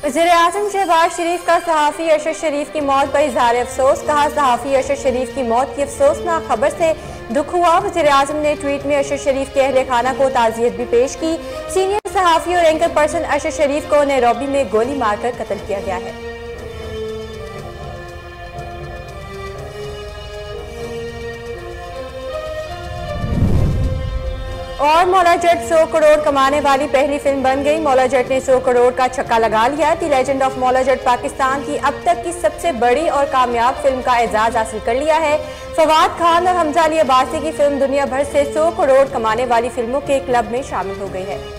वज़ीर-ए-आज़म शहबाज शरीफ का सहाफ़ी अरशद शरीफ की मौत पर इज़हार अफसोस। कहा, सहाफ़ी अरशद शरीफ की मौत की अफसोसनाक खबर से दुख हुआ। वज़ीर-ए-आज़म ने ट्वीट में अरशद शरीफ के अहले खाना को ताज़ियत भी पेश की। सीनियर सहाफ़ी और एंकर पर्सन अरशद शरीफ को नैरोबी में गोली मारकर कत्ल किया गया है। और मौला जट 100 करोड़ कमाने वाली पहली फिल्म बन गई। मौला जट ने 100 करोड़ का छक्का लगा लिया। The legend of Maula Jatt Pakistan की अब तक की सबसे बड़ी और कामयाब फिल्म का एजाज हासिल कर लिया है। फवाद खान और हमजा अली अब्बासी की फिल्म दुनिया भर से 100 करोड़ कमाने वाली फिल्मों के क्लब में शामिल हो गई है।